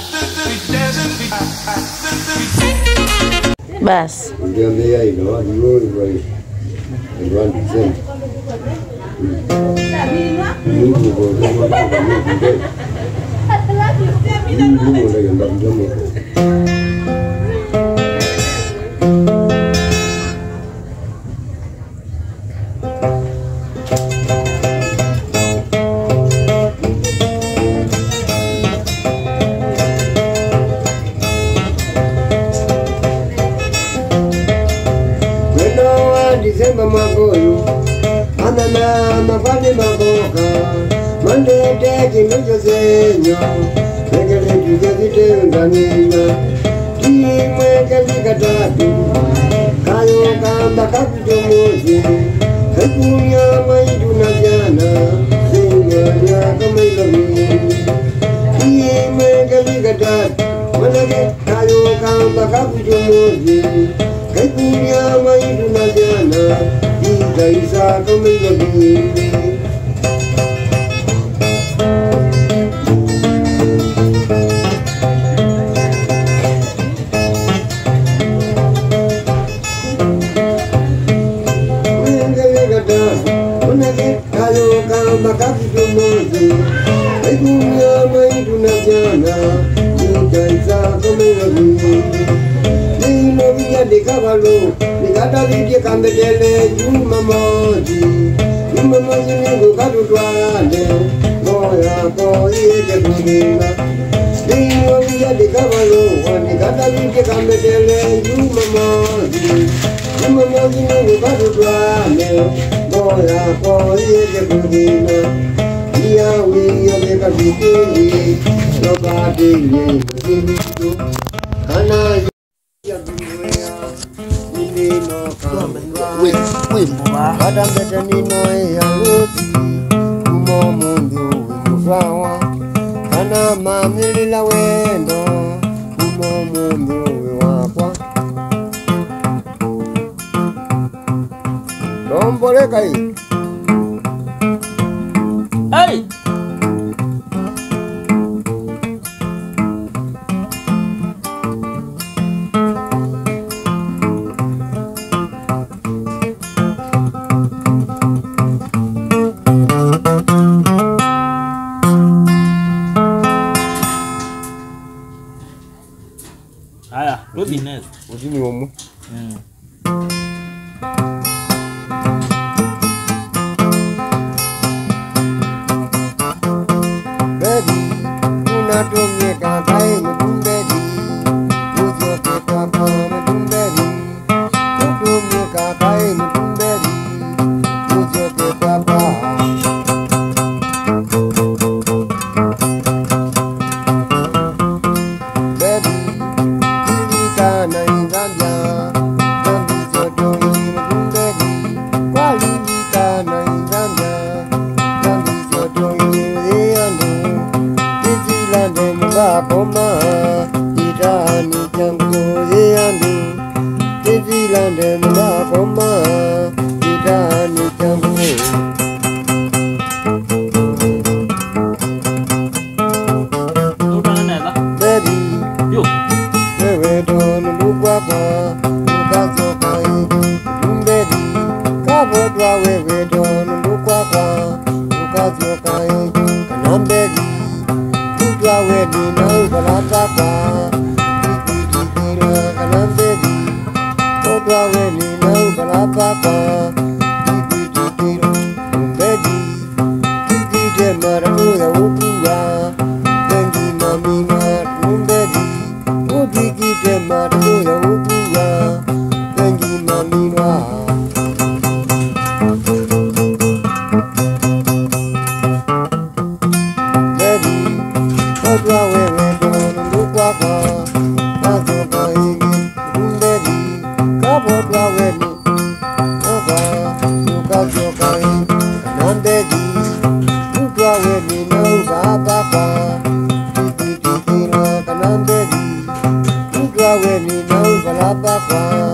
Basi. December magoyo, anana mafane magoka, mande teki nujo senyo, megele tujazite undanina, timwe kalika tatu, kayo kamba kapito mozi, kakunya maidu na jana, senyanya kama ilomi, timwe kalika tatu, manake kayo kamba kapito mozi, kakunya maidu na jana, ika isa kama ilomi. Makapito mozi, kaikunya maidu na jana, nikaisa komelomi. Nino vija dekavalo, nikata vije kambetele juma mozi. Juma mozi ningo katutwale, moya ko iye kuninga. Nino vija dekavalo, nikata vije kambetele juma mozi. Juma mozi ningo katutwale, moya ko iye kuninga. Yawi yobeka bikuni, nobody name kana ya dunia nino kama kada mbete nino ya lupi umo mundu umufawa kana mamilila wendo umo mundu wakwa lombole kai. Hey! Aya, Ruby Ness. Ujini omu. Baby, unatumie kakai mtumbedi. Ujoke papa mtumbedi. Unatumie kakai mtumbedi. Ujoke papa. Baby, ilika na ingambia. Zambi joto mtumbedi. Kwa ilika na ingambia. Zambi joto Koma itani changu yandu Tizilande mwa koma itani changu Baby wewe donu lukwapa lukazoka Mbedi kabodwa wewe donu lukwapa lukazoka Kanambedi Wedi na ubalapapa, ikikikira kanambedi. Odwa wedi na ubalapapa, ikikikira umbedi. Kikije maramuya ukua, tengi mamina umbedi. Ukikije maramuya ukua, tengi mamina. Odwa wewe dono lukwapa, azoka igi umbedi. Kabodwa wewe oba, ukazoka igi kanambedi. Odwa wewe na ubapapa, ikikikira kanambedi. Odwa wewe na ubalapapa.